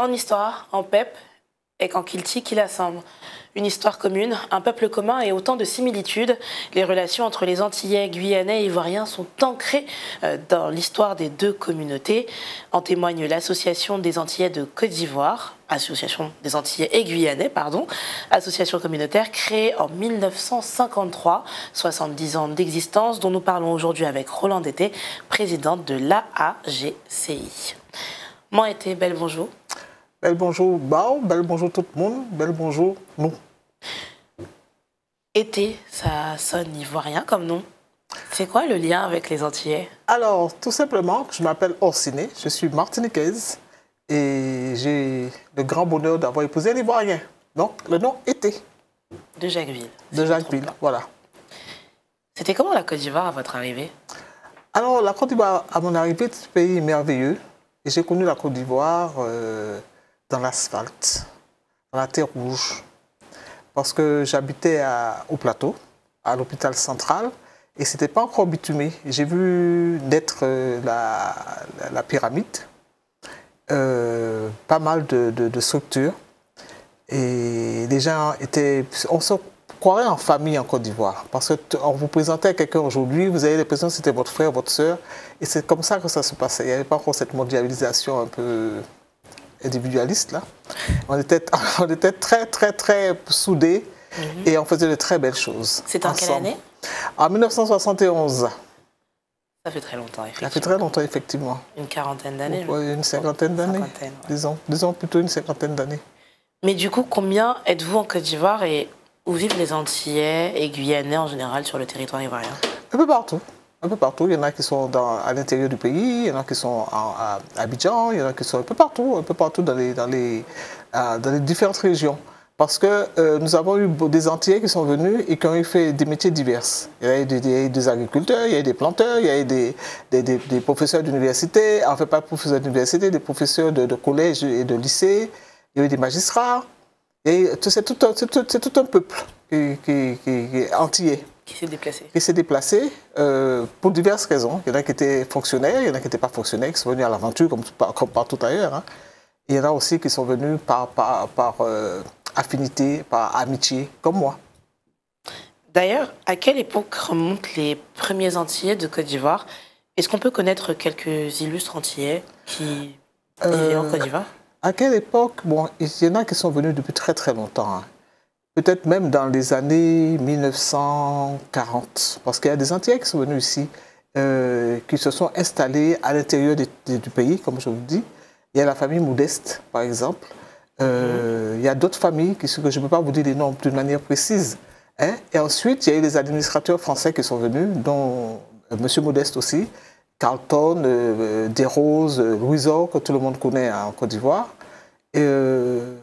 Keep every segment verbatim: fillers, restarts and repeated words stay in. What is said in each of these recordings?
En histoire, en P E P et qu'en Kilti qui l'assemble. Une histoire commune, un peuple commun et autant de similitudes. Les relations entre les Antillais, Guyanais et Ivoiriens sont ancrées dans l'histoire des deux communautés. En témoigne l'association des Antillais de Côte d'Ivoire, association des Antillais et Guyanais, pardon, association communautaire créée en mille neuf cent cinquante-trois, soixante-dix ans d'existence, dont nous parlons aujourd'hui avec Roland Dété, présidente de l'A A G C I. Moi été bel bonjour. Bel bonjour, Bao, bel bonjour tout le monde, bel bonjour nous. Été, ça sonne ivoirien comme nom. C'est quoi le lien avec les Antillais? Alors, tout simplement, je m'appelle Orsine, je suis martiniquaise et j'ai le grand bonheur d'avoir épousé un Ivoirien. Donc, le nom Été. De Jacquesville. De Jacquesville, voilà. C'était comment la Côte d'Ivoire à votre arrivée? Alors, la Côte d'Ivoire, à mon arrivée, c'est un pays merveilleux. Et j'ai connu la Côte d'Ivoire euh, dans l'asphalte, dans la terre rouge. Parce que j'habitais au plateau, à l'hôpital central, et ce n'était pas encore bitumé. J'ai vu naître euh, la, la, la pyramide, euh, pas mal de, de, de structures, et les gens étaient... On se croirait en famille en Côte d'Ivoire, parce qu'on vous présentait quelqu'un aujourd'hui, vous avez l'impression que c'était votre frère, votre soeur, et c'est comme ça que ça se passait. Il n'y avait pas encore cette mondialisation un peu individualiste, là. On était, on était très, très, très soudés mm-hmm. et on faisait de très belles choses. C'était en quelle année? En mille neuf cent soixante et onze. Ça fait très longtemps, effectivement. Ça fait très longtemps, effectivement. Une quarantaine d'années? Oui, une cinquantaine d'années. Ouais. Disons, disons plutôt une cinquantaine d'années. Mais du coup, combien êtes-vous en Côte d'Ivoire et où vivent les Antillais et Guyanais en général sur le territoire ivoirien? Un peu partout. Un peu partout. Il y en a qui sont dans, à l'intérieur du pays, il y en a qui sont en, à Abidjan, il y en a qui sont un peu partout, un peu partout dans les, dans les, euh, dans les différentes régions. Parce que euh, nous avons eu des Antillais qui sont venus et qui ont fait des métiers divers. Il y a eu des, des, des agriculteurs, il y a eu des planteurs, il y a eu des, des, des, des professeurs d'université, enfin pas professeurs d'université, des professeurs de, de collège et de lycée, il y a eu des magistrats. C'est tout, tout, tout un peuple qui, qui, qui, qui est antillais. Qui s'est déplacé. Qui s'est déplacé euh, pour diverses raisons. Il y en a qui étaient fonctionnaires, il y en a qui n'étaient pas fonctionnaires, qui sont venus à l'aventure comme, comme partout ailleurs. Hein. Il y en a aussi qui sont venus par, par, par euh, affinité, par amitié, comme moi. D'ailleurs, à quelle époque remontent les premiers Antillais de Côte d'Ivoire? Est-ce qu'on peut connaître quelques illustres Antillais qui vivaient euh, en Côte d'Ivoire? À quelle époque? Bon, il y en a qui sont venus depuis très très longtemps. Hein. Peut-être même dans les années mille neuf cent quarante, parce qu'il y a des Antillais qui sont venus ici, euh, qui se sont installés à l'intérieur du pays, comme je vous dis. Il y a la famille Modeste, par exemple. Euh, mmh. Il y a d'autres familles, qui, que je ne peux pas vous dire les noms d'une manière précise. Hein. Et ensuite, il y a eu les administrateurs français qui sont venus, dont euh, M. Modeste aussi, Carlton, euh, Desroses, euh, Louisor, que tout le monde connaît en Côte d'Ivoire. Euh,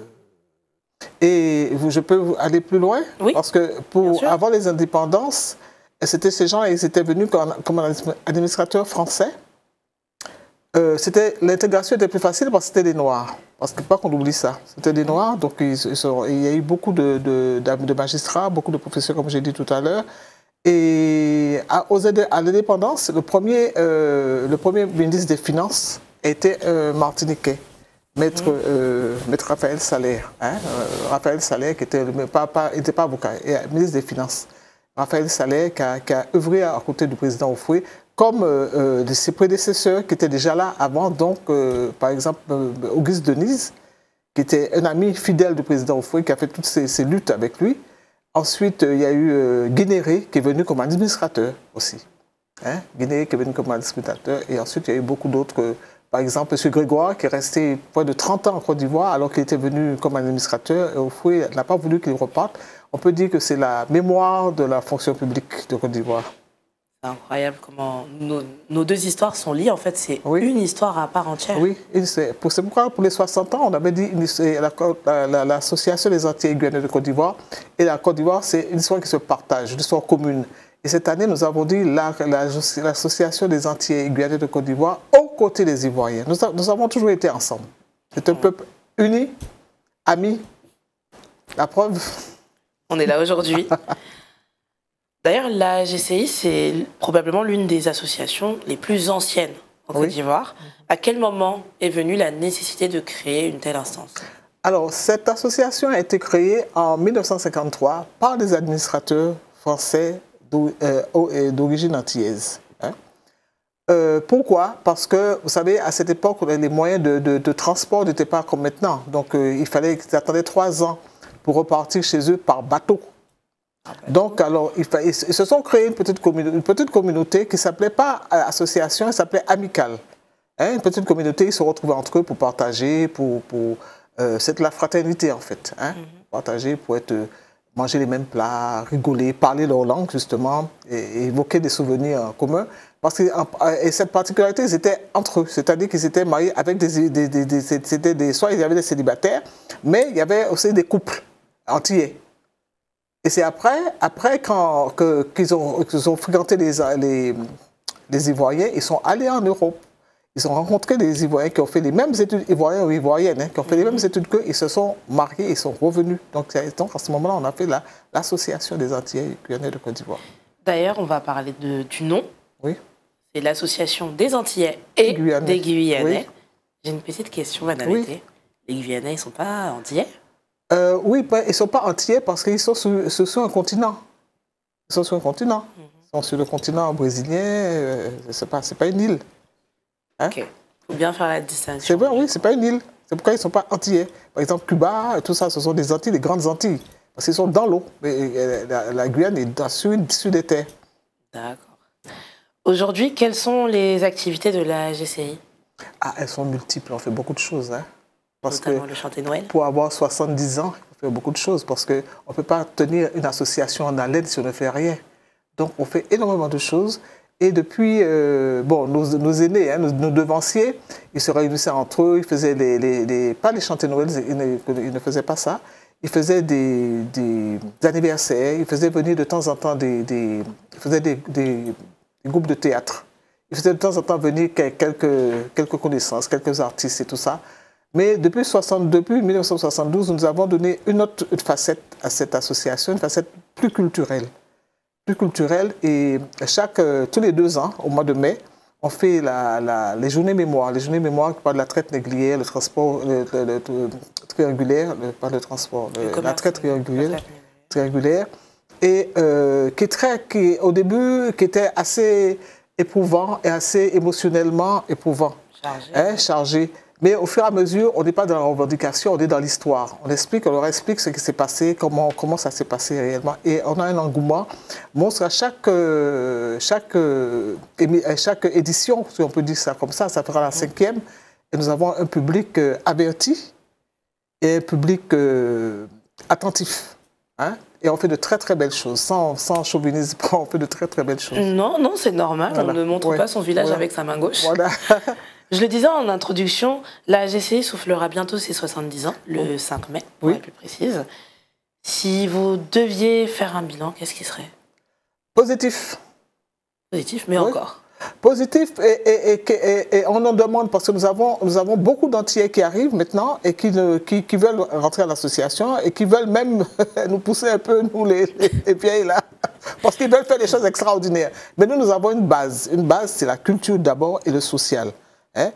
Et je peux aller plus loin? Oui, parce que pour avant les indépendances, c'était ces gens, ils étaient venus comme, comme administrateurs français. Euh, L'intégration était plus facile parce que c'était des Noirs. Parce que pas qu'on oublie ça. C'était des Noirs, donc ils, ils sont, il y a eu beaucoup de, de, de magistrats, beaucoup de professeurs, comme j'ai dit tout à l'heure. Et à, à l'indépendance, le, premier, euh, le premier ministre des Finances était euh, martiniquais. Maître, mmh. euh, Maître Raphaël Salaire, hein, euh, Raphaël Salaire qui était, pas, pas, était pas avocat, et, ministre des Finances. Raphaël Salaire qui a, qui a œuvré à côté du président Houphouët, comme euh, euh, de ses prédécesseurs qui étaient déjà là avant, donc euh, par exemple euh, Auguste Denise, qui était un ami fidèle du président Houphouët, qui a fait toutes ces, ces luttes avec lui. Ensuite, euh, il y a eu euh, Guénéré qui est venu comme administrateur aussi. Hein, Guénéré qui est venu comme administrateur, et ensuite il y a eu beaucoup d'autres... Euh, Par exemple, M. Grégoire, qui est resté près de trente ans en Côte d'Ivoire, alors qu'il était venu comme administrateur, et Houphouët n'a pas voulu qu'il reparte. On peut dire que c'est la mémoire de la fonction publique de Côte d'Ivoire. C'est incroyable comment nos, nos deux histoires sont liées. En fait, c'est oui. une histoire à part entière. Oui, c'est pourquoi pour les soixante ans, on avait dit l'association la, la, des Antillais Guyanais de Côte d'Ivoire. Et la Côte d'Ivoire, c'est une histoire qui se partage, une histoire commune. Et cette année, nous avons dit l'association la, des Antillais Guyanais de Côte d'Ivoire aux côtés des Ivoiriens. Nous, nous avons toujours été ensemble. C'est un peuple uni, ami. La preuve. On est là aujourd'hui. D'ailleurs, la G C I, c'est probablement l'une des associations les plus anciennes en Côte d'Ivoire. À quel moment est venue la nécessité de créer une telle instance? Alors, cette association a été créée en mille neuf cent cinquante-trois par des administrateurs français d'origine antillaise. Hein. Euh, pourquoi? Parce que, vous savez, à cette époque, les moyens de, de, de transport n'étaient pas comme maintenant. Donc, euh, il fallait qu'ils attendaient trois ans pour repartir chez eux par bateau. Donc, alors, ils, ils se sont créés une petite, une petite communauté qui ne s'appelait pas association, elle s'appelait amicale. Hein, une petite communauté, ils se retrouvaient entre eux pour partager, pour... pour euh, c'est de la fraternité, en fait. Hein, mm-hmm. Partager pour être, manger les mêmes plats, rigoler, parler leur langue, justement, et, et évoquer des souvenirs communs. Parce que et cette particularité, ils étaient entre eux, c'est-à-dire qu'ils étaient mariés avec des... des, des, des, c'était des soit il y avait des célibataires, mais il y avait aussi des couples antillais. Et c'est après, après quand, que, qu'ils ont, qu'ils ont fréquenté les, les, les Ivoiriens, ils sont allés en Europe. Ils ont rencontré des Ivoiriens qui ont fait les mêmes études, Ivoiriens ou Ivoiriennes, hein, qui ont fait les mêmes études qu'eux, ils se sont mariés, ils sont revenus. Donc, donc à ce moment-là, on a fait l'association la, des Antillais Guyanais de Côte d'Ivoire. D'ailleurs, on va parler de, du nom. Oui. C'est l'association des Antillais et Guyanais. Des Guyanais. Oui. J'ai une petite question, madame. Oui. Les Guyanais, ils ne sont pas Antillais? Euh, oui, ils ne sont pas entiers parce qu'ils sont sur, sur un continent. Ils sont sur un continent. Mm-hmm. Ils sont sur le continent brésilien. Euh, ce n'est pas, pas une île. Hein? Ok. Il faut bien faire la distinction. C'est vrai, oui, ce n'est pas une île. C'est pourquoi ils ne sont pas entiers. Par exemple, Cuba, tout ça, ce sont des Antilles, des grandes Antilles. Parce qu'ils sont dans l'eau. La, la Guyane est dans, sur, sur des terres. D'accord. Aujourd'hui, quelles sont les activités de la G C I? Ah, elles sont multiples. On fait beaucoup de choses. Hein. Parce Notamment que le chanter Noël. Pour avoir soixante-dix ans, il faut faire beaucoup de choses parce qu'on ne peut pas tenir une association en haleine si on ne fait rien. Donc, on fait énormément de choses. Et depuis, euh, bon, nos, nos aînés, hein, nos, nos devanciers, ils se réunissaient entre eux, ils faisaient les, les, les, pas les chanter Noël, ils ne, ils ne faisaient pas ça. Ils faisaient des, des, des anniversaires, ils faisaient venir de temps en temps des, des, ils faisaient des, des, des groupes de théâtre. Ils faisaient de temps en temps venir quelques, quelques connaissances, quelques artistes et tout ça. Mais depuis, soixante, depuis mille neuf cent soixante-douze, nous avons donné une autre facette à cette association, une facette plus culturelle. Plus culturelle et chaque, euh, tous les deux ans, au mois de mai, on fait la, la, les journées mémoire. Les journées mémoire qui parlent de la traite négrière, le transport le, le, le, le, triangulaire, le, pas le transport, le, la traite triangulaire, la traite triangulaire et euh, qui est très, qui, au début, qui était assez éprouvant et assez émotionnellement éprouvant. Chargé. Hein, chargé. Mais au fur et à mesure, on n'est pas dans la revendication, on est dans l'histoire. On explique, on leur explique ce qui s'est passé, comment, comment ça s'est passé réellement. Et on a un engouement monstre à chaque, euh, chaque, euh, chaque édition, si on peut dire ça comme ça, ça fera la cinquième. Et nous avons un public euh, averti et un public euh, attentif. Hein? Et on fait de très très belles choses, sans, sans chauvinisme, on fait de très très belles choses. Non, non, c'est normal, voilà. On ne montre ouais. pas son village ouais. avec sa main gauche. Voilà. Je le disais en introduction, la G C I soufflera bientôt ses soixante-dix ans, le oui. cinq mai, pour oui. être plus précise. Si vous deviez faire un bilan, qu'est-ce qui serait? Positif. Positif, mais oui. encore. Positif, et, et, et, et, et on en demande, parce que nous avons, nous avons beaucoup d'Antillais qui arrivent maintenant et qui, qui, qui veulent rentrer à l'association et qui veulent même nous pousser un peu, nous les, les, les vieilles là, parce qu'ils veulent faire des choses extraordinaires. Mais nous, nous avons une base. Une base, c'est la culture d'abord et le social. Hein?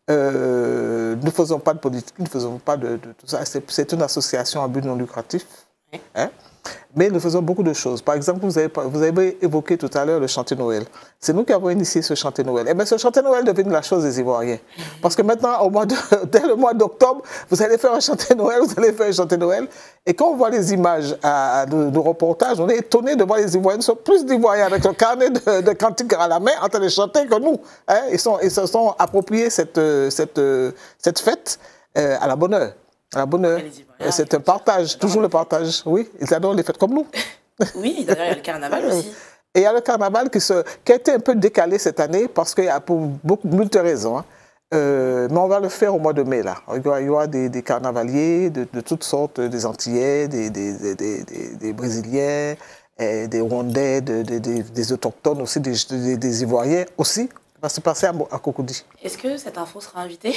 Euh, nous ne faisons pas de politique, nous ne faisons pas de, de tout ça. C'est une association à but non lucratif. Hein? Mais nous faisons beaucoup de choses. Par exemple, vous avez, vous avez évoqué tout à l'heure le chanter Noël. C'est nous qui avons initié ce chanter Noël. Et bien, ce chanter Noël devient la chose des Ivoiriens. Parce que maintenant, au mois de, dès le mois d'octobre, vous allez faire un chanter Noël, vous allez faire un chanter Noël. Et quand on voit les images à, de, de reportages, on est étonné de voir les Ivoiriens. Ils sont plus d'Ivoiriens avec le carnet de, de cantiques à la main en train de chanter que nous. Hein? Ils, sont, ils se sont appropriés cette, cette, cette fête euh, à la bonne heure. À la bonne heure. C'est un partage, toujours le partage. Oui, ils adorent les fêtes comme nous. Oui, d'ailleurs, il y a le carnaval aussi. Et il y a le carnaval qui, se, qui a été un peu décalé cette année parce qu'il y a pour beaucoup de raisons. Hein. Euh, mais on va le faire au mois de mai, là. Il y aura, il y aura des, des carnavaliers de, de toutes sortes, des Antillais, des, des, des, des, des Brésiliens, des Rwandais, des, des, des Autochtones aussi, des, des, des Ivoiriens aussi. Ça va se passer à, à Cocody. Est-ce que cette info sera invitée?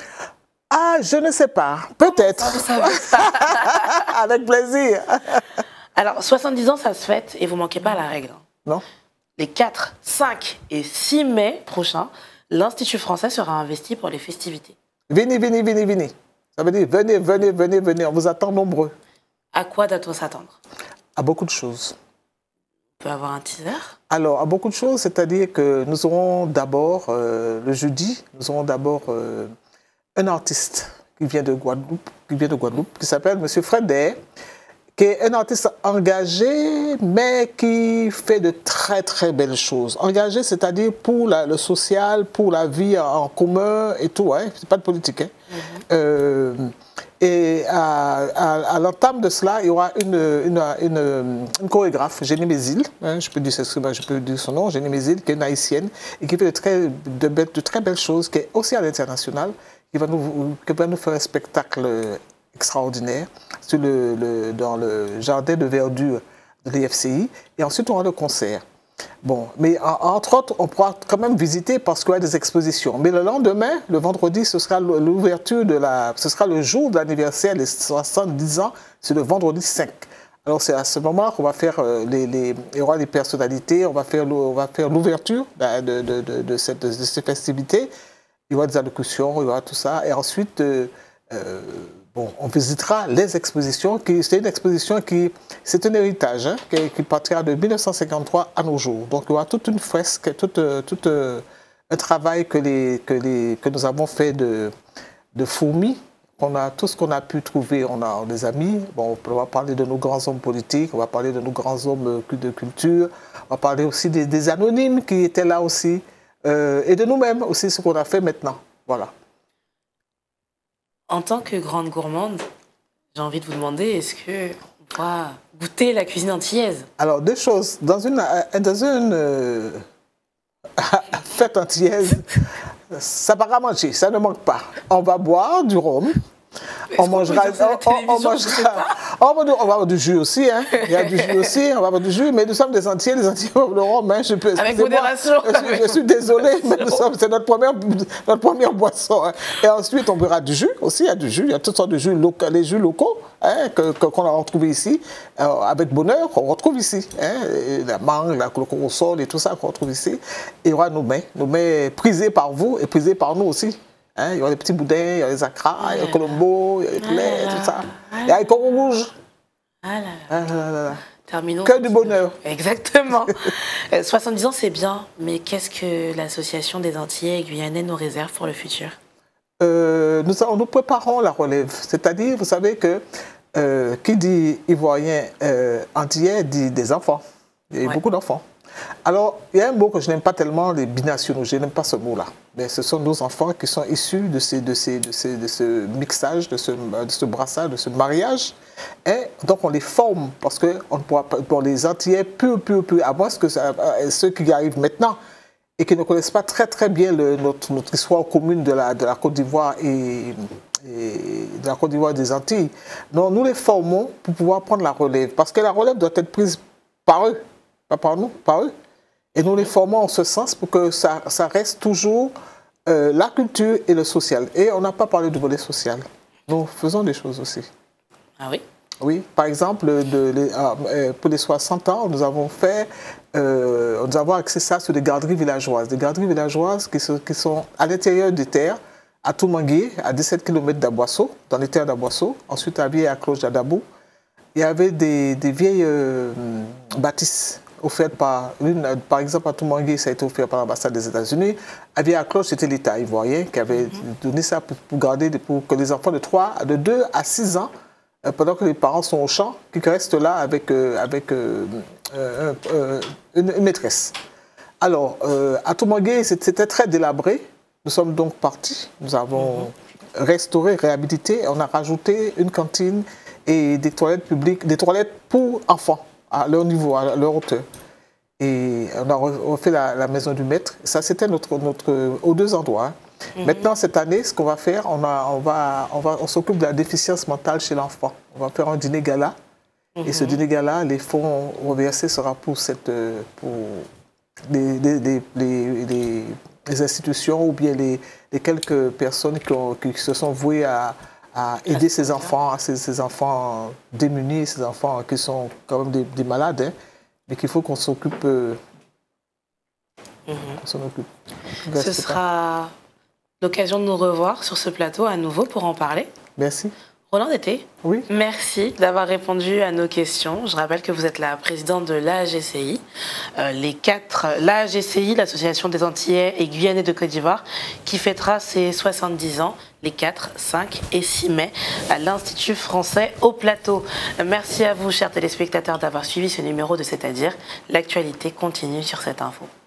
Ah, je ne sais pas. Peut-être. Avec plaisir. Alors, soixante-dix ans, ça se fête et vous ne manquez pas à la règle. Non. Les quatre, cinq et six mai prochains, l'Institut français sera investi pour les festivités. Venez, venez, venez, venez. Ça veut dire venez, venez, venez, venez. On vous attend nombreux. À quoi doit-on s'attendre? À beaucoup de choses. On peut avoir un teaser? Alors, à beaucoup de choses, c'est-à-dire que nous aurons d'abord, euh, le jeudi, nous aurons d'abord euh, un artiste qui vient de Guadeloupe, qui vient de Guadeloupe, qui s'appelle M. Fred Day, qui est un artiste engagé, mais qui fait de très, très belles choses. Engagé, c'est-à-dire pour la, le social, pour la vie en commun et tout, hein. C'est pas de politique. Hein. Mm-hmm. euh, et à, à, à l'entame de cela, il y aura une, une, une, une chorégraphe, Jenny Mézil, hein, je, peux dire, je peux dire son nom, Jenny Mézil, qui est une haïtienne, et qui fait de très, de, belles, de très belles choses, qui est aussi à l'international, qui va nous, qui va nous faire un spectacle extraordinaire sur le, le, dans le jardin de verdure de l'I F C I. Et ensuite, on aura le concert. Bon, mais entre autres, on pourra quand même visiter parce qu'il y a des expositions. Mais le lendemain, le vendredi, ce sera l'ouverture de la... Ce sera le jour de l'anniversaire des soixante-dix ans, c'est le vendredi cinq. Alors c'est à ce moment qu'on va faire les, les... Il y aura des personnalités, on va faire l'ouverture de, de, de, de, de, cette, de ces festivités. Il y aura des allocutions, il y aura tout ça. Et ensuite... Euh, euh, Bon, on visitera les expositions. C'est une exposition qui, c'est un héritage hein, qui, qui partira de mille neuf cent cinquante-trois à nos jours. Donc il y aura toute une fresque, tout, tout euh, un travail que, les, que, les, que nous avons fait de, de fourmis. On a tout ce qu'on a pu trouver, on a des amis. Bon, on va parler de nos grands hommes politiques, on va parler de nos grands hommes de culture, on va parler aussi des, des anonymes qui étaient là aussi, euh, et de nous-mêmes aussi, ce qu'on a fait maintenant. Voilà. En tant que grande gourmande, j'ai envie de vous demander, est-ce qu'on pourra goûter la cuisine antillaise? Alors, deux choses. Dans une, dans une euh, fête antillaise, ça va à manger, ça ne manque pas. On va boire du rhum. On mangera, on, on, on mangera, on va, on va avoir du jus aussi, hein. Il y a du jus aussi, on va avoir du jus, mais nous sommes des Antillais, les Antillais ont le rhum, hein. Je peux, avec modération. Je suis, je suis désolé, mais c'est notre première, notre première boisson. Hein. Et ensuite, on boira du jus aussi, il y a du jus, il y a toutes sortes de jus locaux, les jus locaux hein, qu'on que, qu'on a retrouvés ici, euh, avec bonheur, qu'on retrouve ici. Hein, et la mangue, la coco au sol et tout ça qu'on retrouve ici. Et il y aura nos mets, nos mets prisés par vous et prisés par nous aussi. Hein, il y a les petits boudins, il y a les acras, il y a le colombo, il y a les plaies, tout ça. Il y a les corons rouges. Ah là là. Ah là là. Terminons. Que du bonheur. Exactement. soixante-dix ans, c'est bien, mais qu'est-ce que l'association des Antillais et Guyanais nous réserve pour le futur? euh, nous, nous préparons la relève. C'est-à-dire, vous savez que euh, qui dit Ivoirien euh, Antillais dit des enfants. Il y a ouais. beaucoup d'enfants. Alors, il y a un mot que je n'aime pas tellement, les binationaux, je n'aime pas ce mot-là. Mais ce sont nos enfants qui sont issus de, ces, de, ces, de, ces, de ce mixage, de ce, de ce brassage, de ce mariage. Et donc, on les forme, parce qu'on ne pourra pas, pour les Antillais, pur, pur, pur, à moins que ça, ceux qui arrivent maintenant et qui ne connaissent pas très, très bien le, notre, notre histoire commune de la, de la Côte d'Ivoire et, et de la Côte d'Ivoire des Antilles. Donc, nous les formons pour pouvoir prendre la relève, parce que la relève doit être prise par eux. Pas par nous, par eux. Et nous les formons en ce sens pour que ça, ça reste toujours euh, la culture et le social. Et on n'a pas parlé du volet social. Nous faisons des choses aussi. Ah oui? Oui, par exemple, de, de, euh, pour les soixante ans, nous avons fait, euh, nous avons axé ça sur des garderies villageoises. Des garderies villageoises qui, se, qui sont à l'intérieur des terres, à Toumangué, à dix-sept kilomètres d'Aboisseau, dans les terres d'Aboisseau, ensuite à Vieux à Cloche d'Adabou. Il y avait des, des vieilles euh, bâtisses offerte par, par exemple à Toumangué, ça a été offert par l'ambassade des États-Unis. À Vieux-à-Cloche, c'était l'État ivoirien qui avait mm-hmm. donné ça pour, pour garder, pour que les enfants de, trois, de deux à six ans, euh, pendant que les parents sont au champ, qui restent là avec, euh, avec euh, euh, euh, une, une maîtresse. Alors, euh, à Toumangué, c'était très délabré. Nous sommes donc partis. Nous avons mm-hmm. restauré, réhabilité. On a rajouté une cantine et des toilettes publiques, des toilettes pour enfants, à leur niveau, à leur hauteur. Et on a refait la, la maison du maître. Ça, c'était notre, notre, aux deux endroits. Mm-hmm. Maintenant, cette année, ce qu'on va faire, on, a, on, va, on, va, on s'occupe de la déficience mentale chez l'enfant. On va faire un dîner gala. Mm-hmm. Et ce dîner gala, les fonds reversés sera pour, cette, pour les, les, les, les, les institutions ou bien les, les quelques personnes qui, ont, qui se sont vouées à, à aider ah, ces enfants, ces, ces enfants démunis, ces enfants qui sont quand même des, des malades, hein, mais qu'il faut qu'on s'occupe. Euh, mm-hmm. qu'on s'en occupe. Ce sera l'occasion de nous revoir sur ce plateau à nouveau pour en parler. Merci. Roland Dété, oui. Merci d'avoir répondu à nos questions. Je rappelle que vous êtes la présidente de l'A G C I. Euh, les quatre, l'A G C I, l'Association des Antillais et Guyanais de Côte d'Ivoire, qui fêtera ses soixante-dix ans les quatre, cinq et six mai à l'Institut français au Plateau. Merci à vous, chers téléspectateurs, d'avoir suivi ce numéro de C'est-à-dire. L'actualité continue sur cette info.